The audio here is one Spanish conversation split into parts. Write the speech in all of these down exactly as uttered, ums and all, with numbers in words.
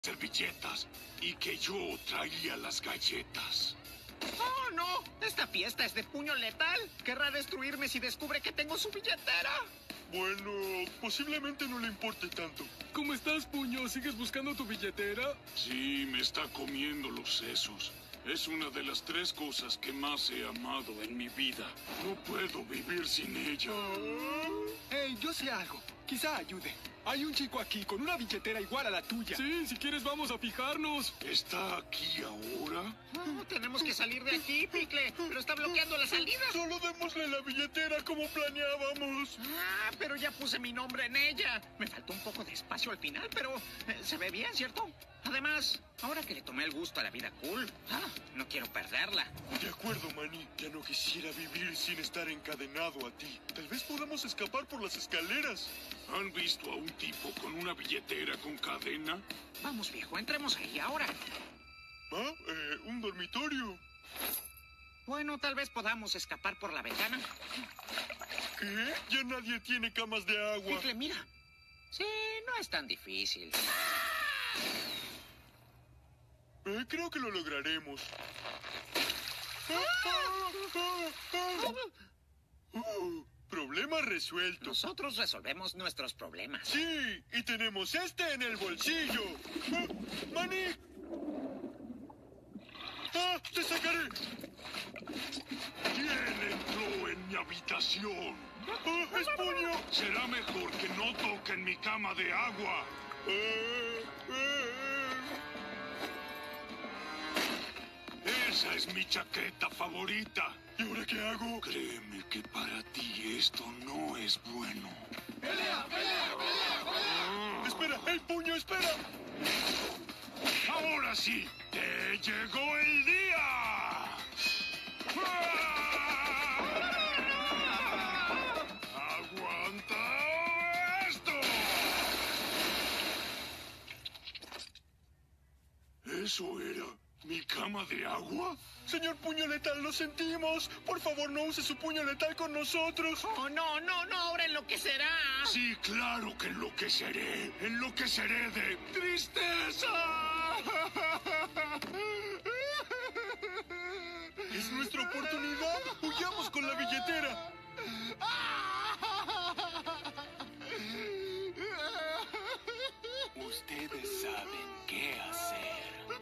servilletas y que yo traía las galletas. ¡Oh, no! Esta fiesta es de puño letal. Querrá destruirme si descubre que tengo su billetera. Bueno, posiblemente no le importe tanto. ¿Cómo estás, Puño? ¿Sigues buscando tu billetera? Sí, me está comiendo los sesos. Es una de las tres cosas que más he amado en mi vida. No puedo vivir sin ella. Hey, yo sé algo. Quizá ayude. Hay un chico aquí con una billetera igual a la tuya. Sí, si quieres vamos a fijarnos. ¿Está aquí ahora? Oh, tenemos que salir de aquí, Pickle. Pero está bloqueando la salida. Solo démosle la billetera como planeábamos. Ah, pero ya puse mi nombre en ella. Me faltó un poco de espacio al final, pero eh, se ve bien, ¿cierto? Además, ahora que le tomé el gusto a la vida cool, ah, no quiero perderla. De acuerdo, Manny. Ya no quisiera vivir sin estar encadenado a ti. Tal vez podamos escapar por las escaleras. ¿Han visto a un tipo con una billetera con cadena? Vamos, viejo, entremos ahí ahora. Ah, eh, un dormitorio. Bueno, tal vez podamos escapar por la ventana. ¿Qué? Ya nadie tiene camas de agua. Pickle, mira. Sí, no es tan difícil. Eh, creo que lo lograremos. Uh, problema resuelto. Nosotros resolvemos nuestros problemas. Sí, y tenemos este en el bolsillo. Ah, ¡Manny! ¡Ah, te sacaré! ¿Quién entró en mi habitación? ¡Ah, es Puño! Será mejor que no toquen mi cama de agua. Ah, ah, Esa es mi chaqueta favorita. ¿Y ahora qué hago? Créeme que para ti esto no es bueno. ¡Espera! ¡El Puño, espera! Ahora sí, te llegó el día. ¡Aguanta esto! ¿Eso era mi cama de agua? Señor Puño Letal, lo sentimos. Por favor, no use su puño letal con nosotros. Oh, no, no, no, ahora enloquecerá. Sí, claro que enloqueceré. Enloqueceré de tristeza. Es nuestra oportunidad. Huyamos con la billetera. Ustedes saben qué hacer.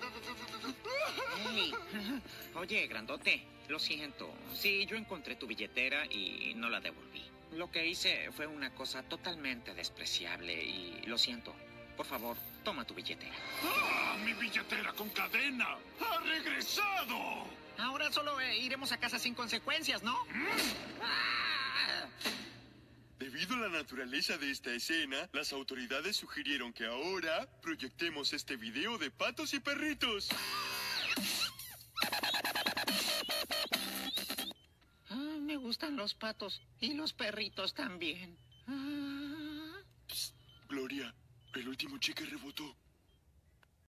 Hey. Oye, grandote, lo siento. Sí, yo encontré tu billetera y no la devolví. Lo que hice fue una cosa totalmente despreciable y lo siento. Por favor, toma tu billetera. ¡Ah! ¡Mi billetera con cadena! ¡Ha regresado! Ahora solo eh, iremos a casa sin consecuencias, ¿no? Ah. Debido a la naturaleza de esta escena, las autoridades sugirieron que ahora proyectemos este video de patos y perritos. Ah, me gustan los patos y los perritos también. Ah. Psst, Gloria, el último cheque rebotó.